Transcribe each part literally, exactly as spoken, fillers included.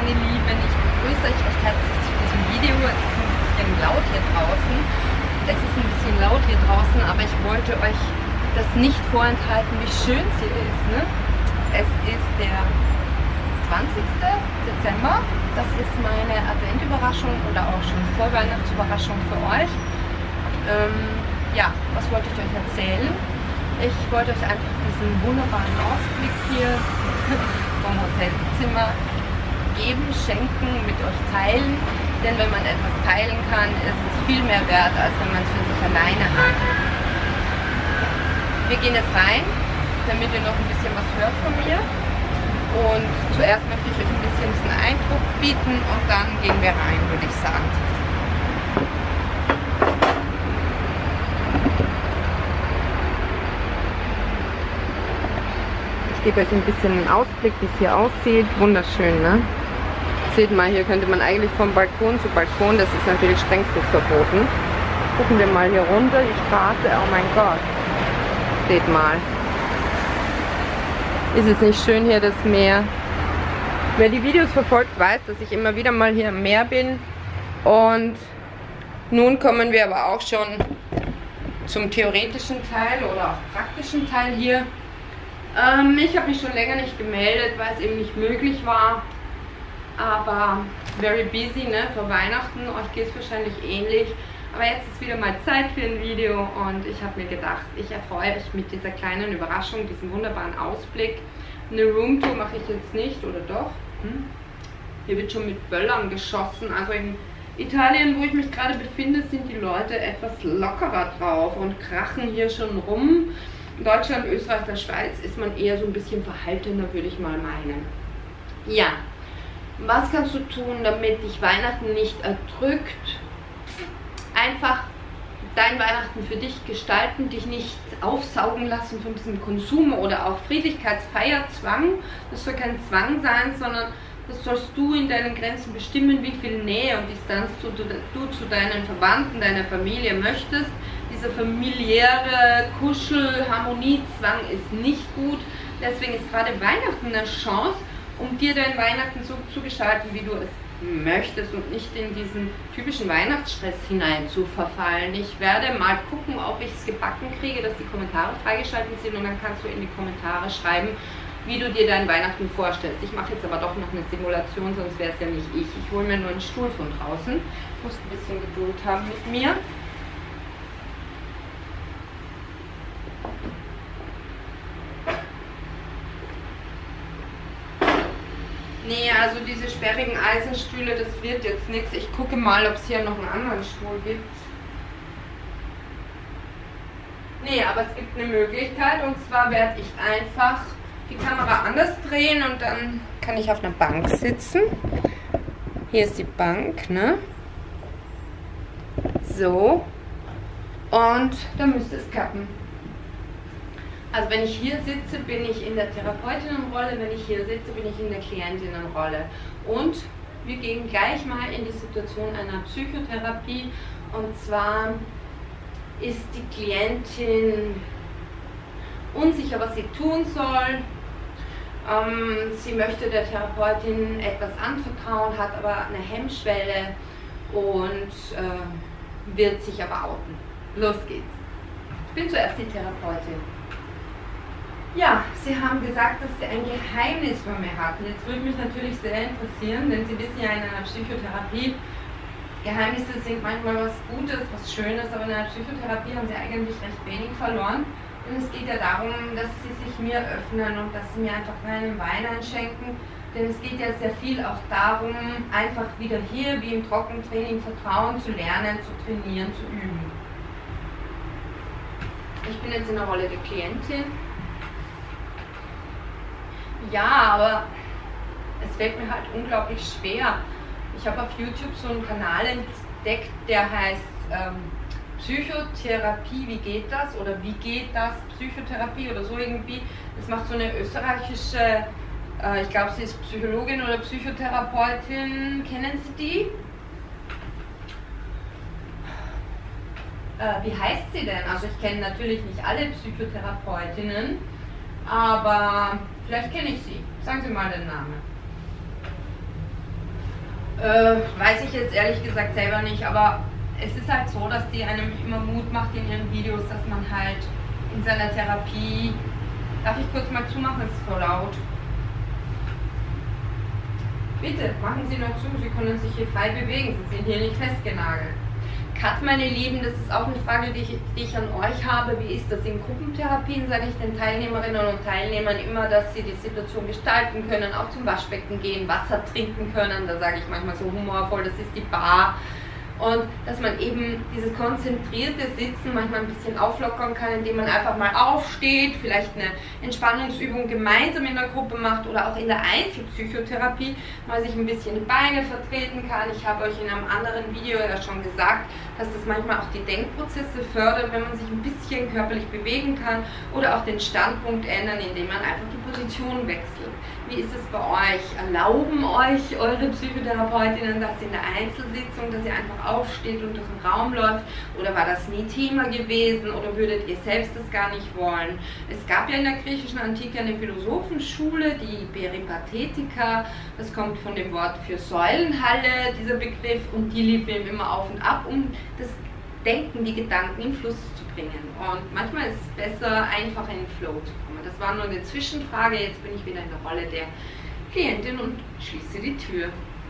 meine Lieben, ich begrüße euch recht herzlich zu diesem Video. Es ist ein bisschen laut hier draußen. Es ist ein bisschen laut hier draußen, aber ich wollte euch das nicht vorenthalten, wie schön es hier ist. Ne? Es ist der zwanzigste Dezember. Das ist meine Adventüberraschung oder auch schon Vorweihnachtsüberraschung für euch. Ähm, ja, was wollte ich euch erzählen? Ich wollte euch einfach diesen wunderbaren Ausblick hier vom Hotelzimmer geben, schenken, mit euch teilen. Denn wenn man etwas teilen kann, ist es viel mehr wert, als wenn man es für sich alleine hat. Wir gehen jetzt rein, damit ihr noch ein bisschen was hört von mir. Und zuerst möchte ich euch ein bisschen diesen Eindruck bieten und dann gehen wir rein, würde ich sagen. Ich gebe euch ein bisschen einen Ausblick, wie es hier aussieht. Wunderschön, ne? Seht mal, hier könnte man eigentlich vom Balkon zu Balkon, das ist natürlich strengstens verboten. Gucken wir mal hier runter, die Straße, oh mein Gott. Seht mal. Ist es nicht schön hier, das Meer? Wer die Videos verfolgt, weiß, dass ich immer wieder mal hier am Meer bin. Und nun kommen wir aber auch schon zum theoretischen Teil oder auch praktischen Teil hier. Ähm, ich habe mich schon länger nicht gemeldet, weil es eben nicht möglich war. Aber very busy, ne, für Weihnachten. Euch geht es wahrscheinlich ähnlich. Aber jetzt ist wieder mal Zeit für ein Video und ich habe mir gedacht, ich erfreue euch mit dieser kleinen Überraschung, diesem wunderbaren Ausblick. Eine Roomtour mache ich jetzt nicht, oder doch? Hm? Hier wird schon mit Böllern geschossen. Also in Italien, wo ich mich gerade befinde, sind die Leute etwas lockerer drauf und krachen hier schon rum. In Deutschland, Österreich, der Schweiz ist man eher so ein bisschen verhaltener, würde ich mal meinen. Ja, was kannst du tun, damit dich Weihnachten nicht erdrückt? Einfach dein Weihnachten für dich gestalten, dich nicht aufsaugen lassen von diesem Konsum oder auch Friedlichkeitsfeierzwang. Das soll kein Zwang sein, sondern das sollst du in deinen Grenzen bestimmen, wie viel Nähe und Distanz du, du, du zu deinen Verwandten, deiner Familie möchtest. Dieser familiäre Kuschel-Harmoniezwang ist nicht gut. Deswegen ist gerade Weihnachten eine Chance, um dir dein Weihnachten so zu gestalten, wie du es möchtest und nicht in diesen typischen Weihnachtsstress hinein zu verfallen. Ich werde mal gucken, ob ich es gebacken kriege, dass die Kommentare freigeschaltet sind und dann kannst du in die Kommentare schreiben, wie du dir dein Weihnachten vorstellst. Ich mache jetzt aber doch noch eine Simulation, sonst wäre es ja nicht ich. Ich hole mir nur einen Stuhl von draußen. Ich muss ein bisschen Geduld haben mit mir. Nee, also diese sperrigen Eisenstühle, das wird jetzt nichts. Ich gucke mal, ob es hier noch einen anderen Stuhl gibt. Nee, aber es gibt eine Möglichkeit und zwar werde ich einfach die Kamera anders drehen und dann kann ich auf einer Bank sitzen. Hier ist die Bank, ne? So. Und dann müsste es klappen. Also wenn ich hier sitze, bin ich in der Therapeutinnenrolle, wenn ich hier sitze, bin ich in der Klientinnenrolle. Und wir gehen gleich mal in die Situation einer Psychotherapie. Und zwar ist die Klientin unsicher, was sie tun soll. Ähm, sie möchte der Therapeutin etwas anvertrauen, hat aber eine Hemmschwelle und äh, wird sich aber outen. Los geht's. Ich bin zuerst die Therapeutin. Ja, Sie haben gesagt, dass Sie ein Geheimnis von mir hatten. Jetzt würde mich natürlich sehr interessieren, denn Sie wissen ja in einer Psychotherapie, Geheimnisse sind manchmal was Gutes, was Schönes, aber in einer Psychotherapie haben Sie eigentlich recht wenig verloren. Und es geht ja darum, dass Sie sich mir öffnen und dass Sie mir einfach reinen Wein einschenken. Denn es geht ja sehr viel auch darum, einfach wieder hier, wie im Trockentraining, Vertrauen zu lernen, zu trainieren, zu üben. Ich bin jetzt in der Rolle der Klientin. Ja, aber es fällt mir halt unglaublich schwer. Ich habe auf YouTube so einen Kanal entdeckt, der heißt ähm, Psychotherapie, wie geht das? Oder wie geht das? Psychotherapie oder so irgendwie. Das macht so eine österreichische, äh, ich glaube sie ist Psychologin oder Psychotherapeutin. Kennen Sie die? Äh, wie heißt sie denn? Also ich kenne natürlich nicht alle Psychotherapeutinnen, aber vielleicht kenne ich sie. Sagen Sie mal den Namen. Äh, weiß ich jetzt ehrlich gesagt selber nicht, aber es ist halt so, dass die einem immer Mut macht in ihren Videos, dass man halt in seiner Therapie... Darf ich kurz mal zumachen? Es ist voll laut. Bitte, machen Sie noch zu, Sie können sich hier frei bewegen, Sie sind hier nicht festgenagelt. Kat, meine Lieben, das ist auch eine Frage, die ich, die ich an euch habe. Wie ist das in Gruppentherapien? Sage ich den Teilnehmerinnen und Teilnehmern immer, dass sie die Situation gestalten können, auch zum Waschbecken gehen, Wasser trinken können. Da sage ich manchmal so humorvoll, das ist die Bar. Und dass man eben dieses konzentrierte Sitzen manchmal ein bisschen auflockern kann, indem man einfach mal aufsteht, vielleicht eine Entspannungsübung gemeinsam in der Gruppe macht oder auch in der Einzelpsychotherapie mal sich ein bisschen die Beine vertreten kann. Ich habe euch in einem anderen Video ja schon gesagt, dass das manchmal auch die Denkprozesse fördert, wenn man sich ein bisschen körperlich bewegen kann oder auch den Standpunkt ändern, indem man einfach die Position wechselt. Wie ist es bei euch? Erlauben euch eure Psychotherapeutinnen das in der Einzelsitzung, dass ihr einfach aufsteht und durch den Raum läuft? Oder war das nie Thema gewesen? Oder würdet ihr selbst das gar nicht wollen? Es gab ja in der griechischen Antike eine Philosophenschule, die Peripatetika. Das kommt von dem Wort für Säulenhalle, dieser Begriff. Und die lief eben immer auf und ab, um das Denken, die Gedanken in Fluss zu bringen. Und manchmal ist es besser, einfach in den Flow zu kommen. Das war nur eine Zwischenfrage. Jetzt bin ich wieder in der Rolle der Klientin und schließe die Tür.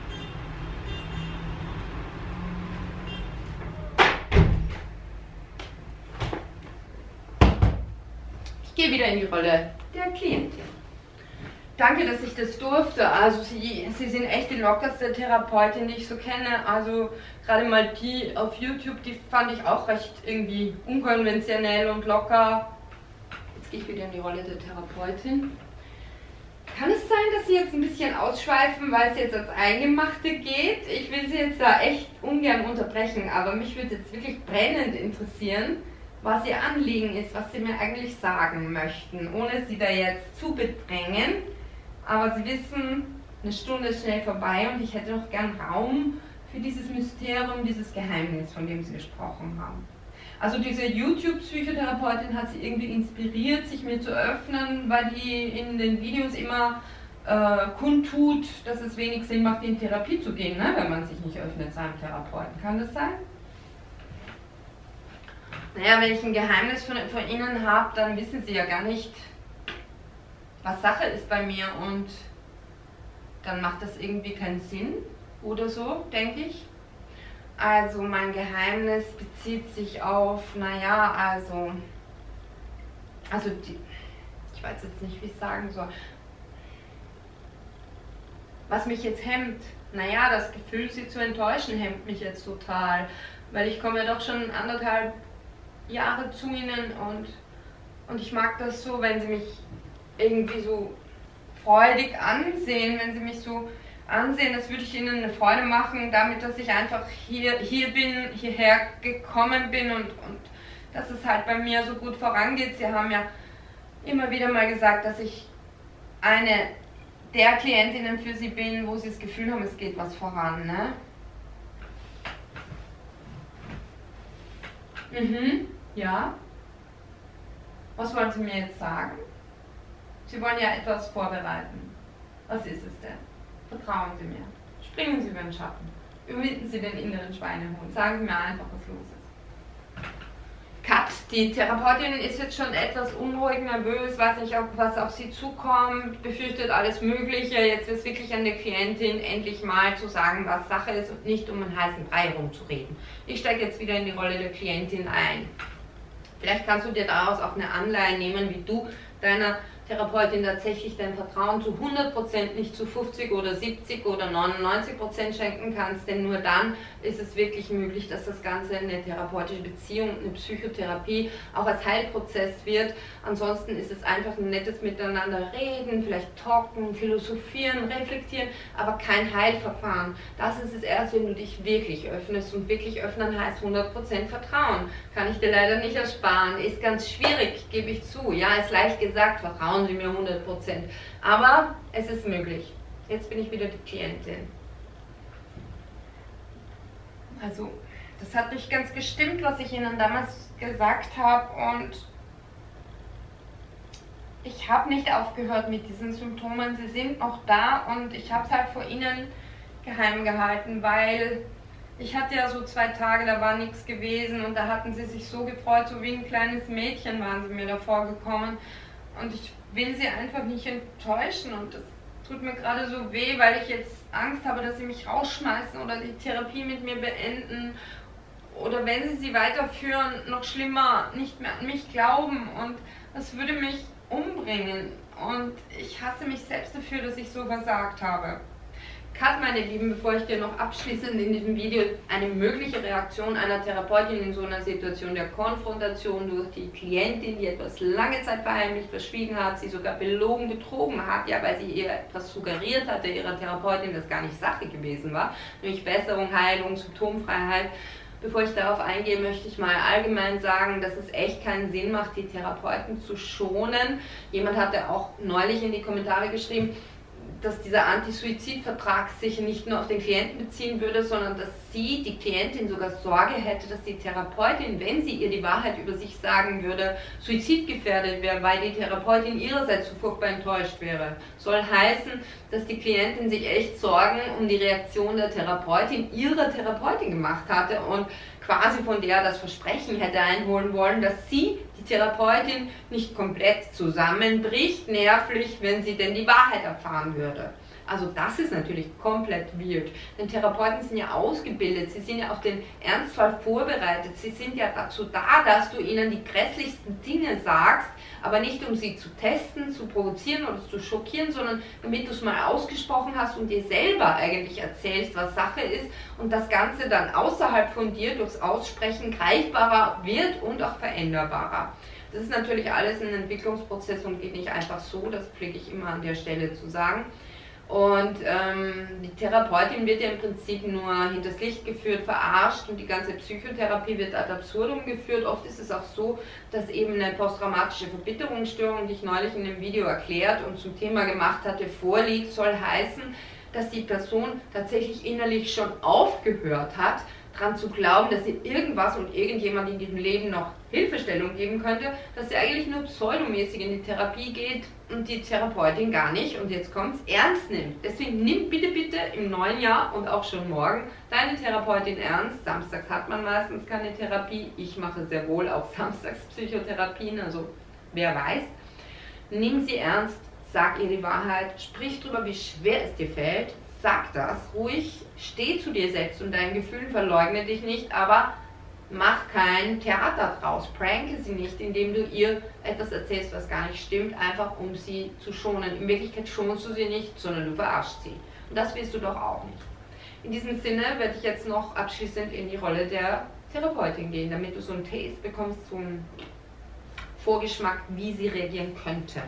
Ich gehe wieder in die Rolle der Klientin. Danke, dass ich das durfte. Also Sie, Sie sind echt die lockerste Therapeutin, die ich so kenne. Also gerade mal die auf YouTube, die fand ich auch recht irgendwie unkonventionell und locker. Jetzt gehe ich wieder in die Rolle der Therapeutin. Kann es sein, dass Sie jetzt ein bisschen ausschweifen, weil es jetzt als Eingemachte geht? Ich will Sie jetzt da echt ungern unterbrechen, aber mich würde jetzt wirklich brennend interessieren, was Ihr Anliegen ist, was Sie mir eigentlich sagen möchten, ohne Sie da jetzt zu bedrängen. Aber Sie wissen, eine Stunde ist schnell vorbei und ich hätte noch gern Raum für dieses Mysterium, dieses Geheimnis, von dem Sie gesprochen haben. Also diese YouTube-Psychotherapeutin hat Sie irgendwie inspiriert, sich mir zu öffnen, weil die in den Videos immer äh, kundtut, dass es wenig Sinn macht, in Therapie zu gehen, ne, wenn man sich nicht öffnet seinem Therapeuten. Kann das sein? Naja, wenn ich ein Geheimnis von, von Ihnen habe, dann wissen Sie ja gar nicht, was Sache ist bei mir, und dann macht das irgendwie keinen Sinn oder so, denke ich. Also mein Geheimnis bezieht sich auf, naja, also, also die, ich weiß jetzt nicht, wie ich es sagen soll. Was mich jetzt hemmt, naja, das Gefühl, Sie zu enttäuschen, hemmt mich jetzt total, weil ich komme ja doch schon anderthalb Jahre zu Ihnen und, und ich mag das so, wenn Sie mich irgendwie so freudig ansehen, wenn Sie mich so ansehen, das würde ich Ihnen eine Freude machen, damit, dass ich einfach hier, hier bin, hierher gekommen bin und, und dass es halt bei mir so gut vorangeht. Sie haben ja immer wieder mal gesagt, dass ich eine der Klientinnen für Sie bin, wo Sie das Gefühl haben, es geht was voran, ne? Mhm, ja. Was wollen Sie mir jetzt sagen? Sie wollen ja etwas vorbereiten. Was ist es denn? Vertrauen Sie mir. Springen Sie über den Schatten. Überwinden Sie den inneren Schweinehund. Sagen Sie mir einfach, was los ist. Kat, die Therapeutin ist jetzt schon etwas unruhig, nervös, weiß nicht, was auf sie zukommt, befürchtet alles Mögliche. Jetzt ist es wirklich an der Klientin, endlich mal zu sagen, was Sache ist und nicht um einen heißen Brei rumzureden. Ich steige jetzt wieder in die Rolle der Klientin ein. Vielleicht kannst du dir daraus auch eine Anleihe nehmen, wie du deiner Therapeutin tatsächlich dein Vertrauen zu hundert Prozent, nicht zu fünfzig oder siebzig oder neunundneunzig Prozent schenken kannst, denn nur dann ist es wirklich möglich, dass das Ganze eine therapeutische Beziehung, eine Psychotherapie auch als Heilprozess wird. Ansonsten ist es einfach ein nettes Miteinander reden, vielleicht talken, philosophieren, reflektieren, aber kein Heilverfahren. Das ist es erst, wenn du dich wirklich öffnest, und wirklich öffnen heißt hundert Prozent Vertrauen. Kann ich dir leider nicht ersparen, ist ganz schwierig, gebe ich zu. Ja, ist leicht gesagt, Vertrauen Sie mir hundert Prozent. Aber es ist möglich. Jetzt bin ich wieder die Klientin. Also, das hat nicht ganz gestimmt, was ich Ihnen damals gesagt habe, und ich habe nicht aufgehört mit diesen Symptomen. Sie sind noch da und ich habe es halt vor Ihnen geheim gehalten, weil ich hatte ja so zwei Tage, da war nichts gewesen und da hatten sie sich so gefreut, so wie ein kleines Mädchen waren sie mir davor gekommen und ich will sie einfach nicht enttäuschen und das tut mir gerade so weh, weil ich jetzt Angst habe, dass sie mich rausschmeißen oder die Therapie mit mir beenden oder wenn sie sie weiterführen, noch schlimmer, nicht mehr an mich glauben und das würde mich umbringen und ich hasse mich selbst dafür, dass ich so versagt habe. Kat, meine Lieben, bevor ich dir noch abschließend in diesem Video eine mögliche Reaktion einer Therapeutin in so einer Situation der Konfrontation durch die Klientin, die etwas lange Zeit verheimlicht, verschwiegen hat, sie sogar belogen, betrogen hat, ja, weil sie ihr etwas suggeriert hatte, ihrer Therapeutin, das gar nicht Sache gewesen war, nämlich Besserung, Heilung, Symptomfreiheit. Bevor ich darauf eingehe, möchte ich mal allgemein sagen, dass es echt keinen Sinn macht, die Therapeuten zu schonen. Jemand hatte auch neulich in die Kommentare geschrieben, dass dieser Anti-Suizid-Vertrag sich nicht nur auf den Klienten beziehen würde, sondern dass sie, die Klientin, sogar Sorge hätte, dass die Therapeutin, wenn sie ihr die Wahrheit über sich sagen würde, suizidgefährdet wäre, weil die Therapeutin ihrerseits so furchtbar enttäuscht wäre. Soll heißen, dass die Klientin sich echt Sorgen um die Reaktion der Therapeutin, ihrer Therapeutin gemacht hatte und quasi von der das Versprechen hätte einholen wollen, dass sie, die Therapeutin, nicht komplett zusammenbricht, nervlich, wenn sie denn die Wahrheit erfahren würde. Also das ist natürlich komplett weird, denn Therapeuten sind ja ausgebildet, sie sind ja auf den Ernstfall vorbereitet, sie sind ja dazu da, dass du ihnen die grässlichsten Dinge sagst, aber nicht um sie zu testen, zu provozieren oder zu schockieren, sondern damit du es mal ausgesprochen hast und dir selber eigentlich erzählst, was Sache ist und das Ganze dann außerhalb von dir durchs Aussprechen greifbarer wird und auch veränderbarer. Das ist natürlich alles ein Entwicklungsprozess und geht nicht einfach so, das pflege ich immer an der Stelle zu sagen. Und ähm, die Therapeutin wird ja im Prinzip nur hinters Licht geführt, verarscht und die ganze Psychotherapie wird ad absurdum geführt. Oft ist es auch so, dass eben eine posttraumatische Verbitterungsstörung, die ich neulich in einem Video erklärt und zum Thema gemacht hatte, vorliegt, soll heißen, dass die Person tatsächlich innerlich schon aufgehört hat, daran zu glauben, dass sie irgendwas und irgendjemand in diesem Leben noch Hilfestellung geben könnte, dass sie eigentlich nur pseudomäßig in die Therapie geht und die Therapeutin gar nicht, und jetzt kommt's, ernst nimmt. Deswegen nimm bitte, bitte im neuen Jahr und auch schon morgen deine Therapeutin ernst. Samstags hat man meistens keine Therapie. Ich mache sehr wohl auch samstags Psychotherapien, also wer weiß. Nimm sie ernst, sag ihr die Wahrheit, sprich darüber, wie schwer es dir fällt. Sag das ruhig, steh zu dir selbst und deinen Gefühlen, verleugne dich nicht, aber mach kein Theater draus, pranke sie nicht, indem du ihr etwas erzählst, was gar nicht stimmt, einfach um sie zu schonen. In Wirklichkeit schonst du sie nicht, sondern du verarschst sie. Und das willst du doch auch nicht. In diesem Sinne werde ich jetzt noch abschließend in die Rolle der Therapeutin gehen, damit du so einen Taste bekommst, so einen Vorgeschmack, wie sie reagieren könnte.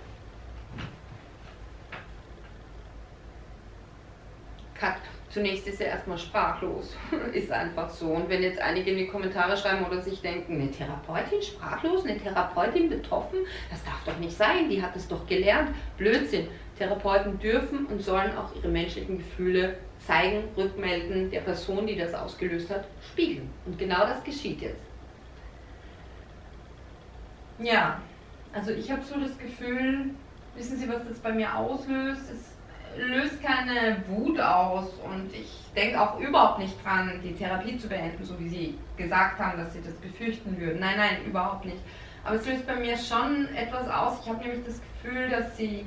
Kat. Zunächst ist er erstmal sprachlos, ist einfach so. Und wenn jetzt einige in die Kommentare schreiben oder sich denken, eine Therapeutin sprachlos, eine Therapeutin betroffen, das darf doch nicht sein, die hat es doch gelernt. Blödsinn. Therapeuten dürfen und sollen auch ihre menschlichen Gefühle zeigen, rückmelden, der Person, die das ausgelöst hat, spiegeln. Und genau das geschieht jetzt. Ja, also ich habe so das Gefühl, wissen Sie, was das bei mir auslöst? Es löst keine Wut aus und ich denke auch überhaupt nicht dran, die Therapie zu beenden, so wie Sie gesagt haben, dass Sie das befürchten würden. Nein, nein, überhaupt nicht. Aber es löst bei mir schon etwas aus. Ich habe nämlich das Gefühl, dass Sie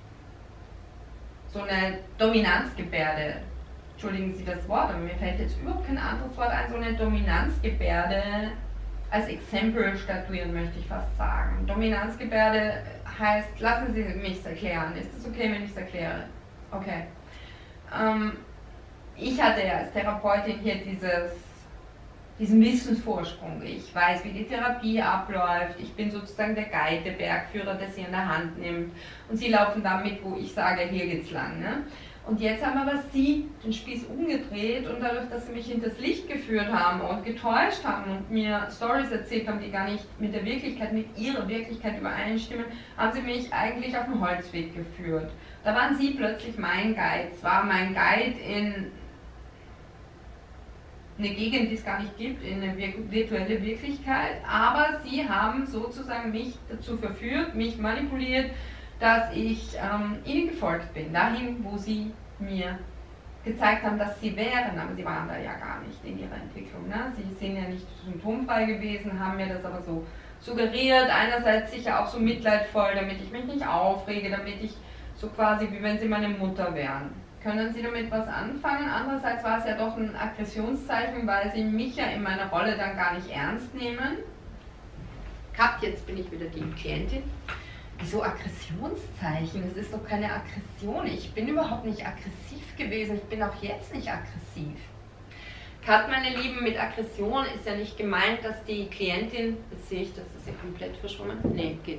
so eine Dominanzgebärde, entschuldigen Sie das Wort, aber mir fällt jetzt überhaupt kein anderes Wort ein, so eine Dominanzgebärde als Exempel statuieren, möchte ich fast sagen. Dominanzgebärde heißt, lassen Sie mich es erklären. Ist es okay, wenn ich es erkläre? Okay. Ähm, ich hatte ja als Therapeutin hier dieses, diesen Wissensvorsprung. Ich weiß, wie die Therapie abläuft. Ich bin sozusagen der Guide, der Bergführer, der sie in der Hand nimmt. Und sie laufen damit, wo ich sage, hier geht's lang. Ne? Und jetzt haben aber sie den Spieß umgedreht und dadurch, dass sie mich hinters Licht geführt haben und getäuscht haben und mir Storys erzählt haben, die gar nicht mit der Wirklichkeit, mit ihrer Wirklichkeit übereinstimmen, haben sie mich eigentlich auf den Holzweg geführt. Da waren sie plötzlich mein Guide. Zwar mein Guide in eine Gegend, die es gar nicht gibt, in eine virtuelle Wirklichkeit, aber sie haben sozusagen mich dazu verführt, mich manipuliert, dass ich ähm, ihnen gefolgt bin, dahin, wo sie mir gezeigt haben, dass sie wären, aber sie waren da ja gar nicht in ihrer Entwicklung. Ne? Sie sind ja nicht symptomfrei gewesen, haben mir das aber so suggeriert, einerseits sicher auch so mitleidvoll, damit ich mich nicht aufrege, damit ich so quasi, wie wenn sie meine Mutter wären. Können Sie damit was anfangen? Andererseits war es ja doch ein Aggressionszeichen, weil sie mich ja in meiner Rolle dann gar nicht ernst nehmen. Cut, jetzt bin ich wieder die Klientin. Wieso Aggressionszeichen? Das ist doch keine Aggression. Ich bin überhaupt nicht aggressiv gewesen. Ich bin auch jetzt nicht aggressiv. Cut, meine Lieben, mit Aggression ist ja nicht gemeint, dass die Klientin, jetzt sehe ich, das ist ja komplett verschwommen. Nee, geht.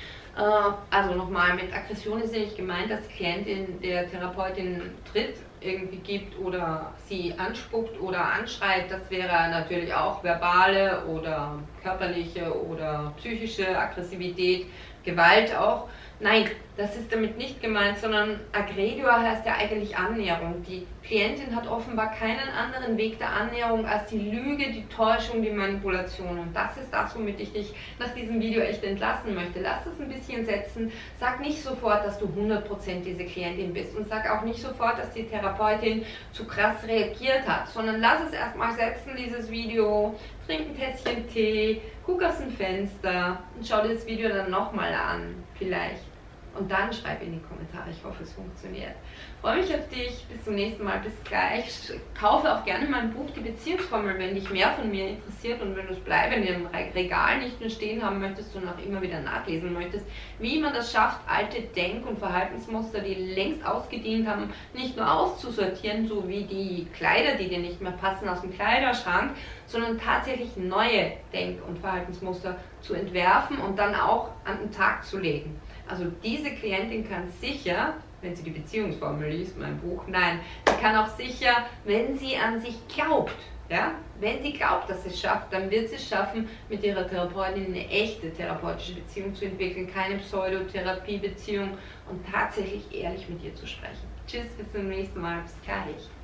Also nochmal, mit Aggression ist ja nicht gemeint, dass die Klientin der Therapeutin Tritt irgendwie gibt oder sie anspuckt oder anschreit. Das wäre natürlich auch verbale oder körperliche oder psychische Aggressivität, Gewalt auch. Nein, das ist damit nicht gemeint, sondern Aggredor heißt ja eigentlich Annäherung. Die Klientin hat offenbar keinen anderen Weg der Annäherung als die Lüge, die Täuschung, die Manipulation. Und das ist das, womit ich dich nach diesem Video echt entlassen möchte. Lass es ein bisschen setzen. Sag nicht sofort, dass du hundert Prozent diese Klientin bist. Und sag auch nicht sofort, dass die Therapeutin zu krass reagiert hat. Sondern lass es erstmal setzen, dieses Video. Trink ein Tässchen Tee, guck aus dem Fenster und schau dir das Video dann nochmal an. Vielleicht. Und dann schreib in die Kommentare. Ich hoffe, es funktioniert. Ich freue mich auf dich. Bis zum nächsten Mal. Bis gleich. Kaufe auch gerne mein Buch Die Beziehungsformel, wenn dich mehr von mir interessiert und wenn du es bleibend im Regal nicht nur stehen haben möchtest und auch immer wieder nachlesen möchtest, wie man das schafft, alte Denk- und Verhaltensmuster, die längst ausgedient haben, nicht nur auszusortieren, so wie die Kleider, die dir nicht mehr passen, aus dem Kleiderschrank, sondern tatsächlich neue Denk- und Verhaltensmuster zu entwerfen und dann auch an den Tag zu legen. Also diese Klientin kann sicher, wenn sie die Beziehungsformel liest, mein Buch, nein, sie kann auch sicher, wenn sie an sich glaubt, ja, wenn sie glaubt, dass sie es schafft, dann wird sie es schaffen, mit ihrer Therapeutin eine echte therapeutische Beziehung zu entwickeln, keine Pseudotherapie-Beziehung und tatsächlich ehrlich mit ihr zu sprechen. Tschüss, bis zum nächsten Mal, bis gleich.